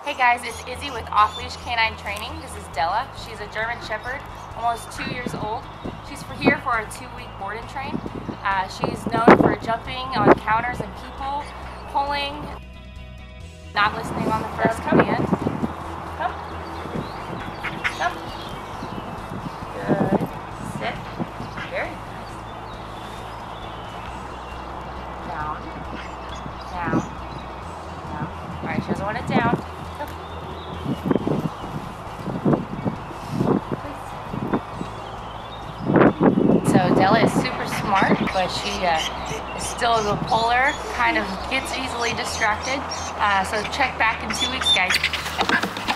Hey guys, it's Izzy with Off Leash Canine Training. This is Della. She's a German Shepherd, almost 2 years old. She's here for a 2-week board and train. She's known for jumping on counters and people, pulling, not listening on the first command. Come. Come. Good. Sit. Very nice. Down. Down. Down. All right, she doesn't want it down. So Della is super smart, but she is still a puller, kind of gets easily distracted. So check back in 2 weeks, guys.